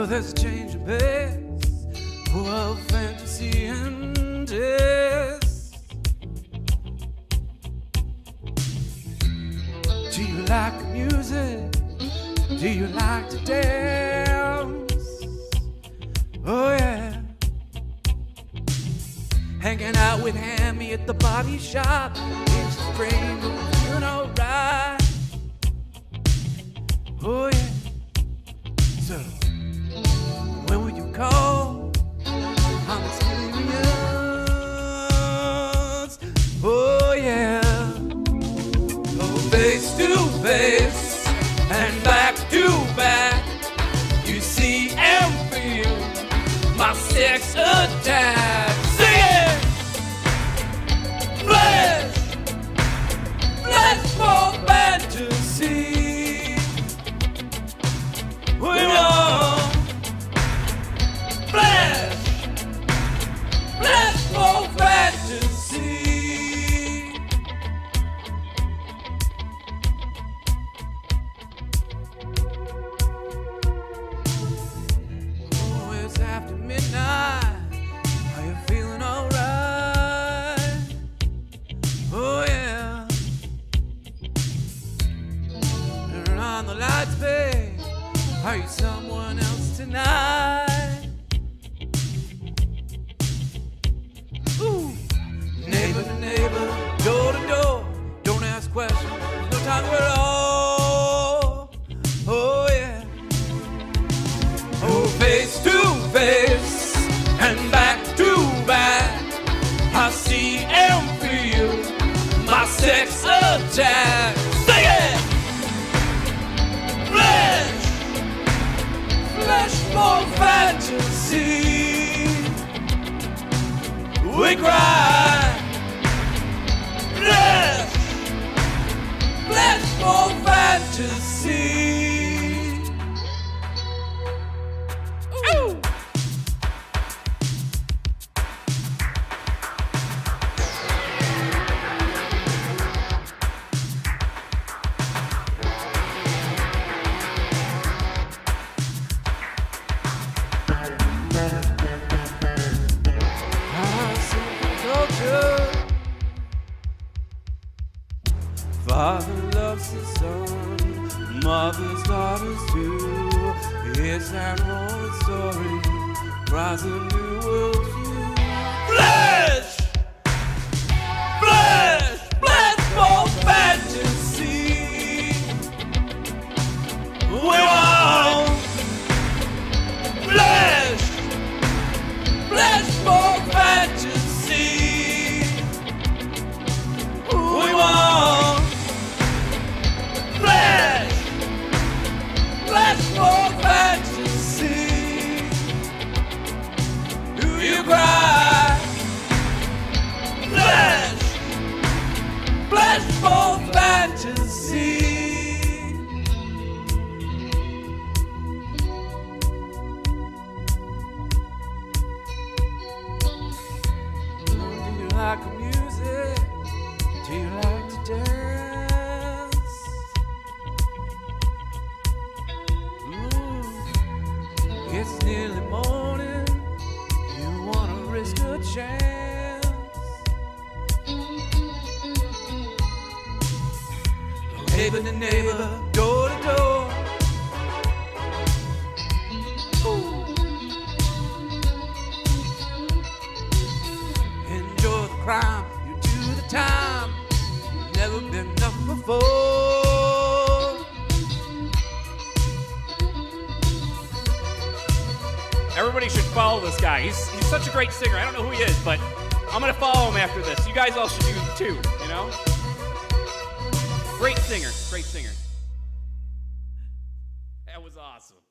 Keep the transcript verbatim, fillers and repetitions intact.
Oh, there's a change of pace, oh, of fantasy and taste. Do you like the music? Do you like to dance? Oh yeah. Hanging out with Hammy at the body shop. It's the spring, but feeling alright. Oh yeah. So, when will you call? I'm experienced. Oh yeah. Oh, face to face and back to back. You see and feel my sex attack. Sing it! Flesh! Flesh for fantasy. We want flesh, flesh for fantasy. Oh, it's after midnight. Are you feeling alright? Oh yeah. Turn on the lights, babe. Are you someone else tonight? Ooh. Neighbor to neighbor, door to door. Don't ask questions, no time for it all. Oh yeah. Oh, face to face and back to back. I see and feel my sex attack. Sing it! Flesh! Flesh for fantasy. We cry. Flesh, flesh for fantasy. Ooh. Father loves his son, mother's daughters too. It's that old story, rise a new world view. Flesh! Flesh! Flesh for fantasy. We want flesh! Flesh for fantasy. We want flesh, flesh for fantasy. Do you cry? Flesh, flesh for fantasy. Do you like the music? Do you like to dance? Ooh, it's nearly morning. You wanna risk a chance? Neighbor to neighbor, door to door. Ooh. Enjoy the crime, you do the time. Never been nothing before. Everybody should follow this guy. He's, he's such a great singer. I don't know who he is, but I'm going to follow him after this. You guys all should do too, you know? Great singer. Great singer. That was awesome.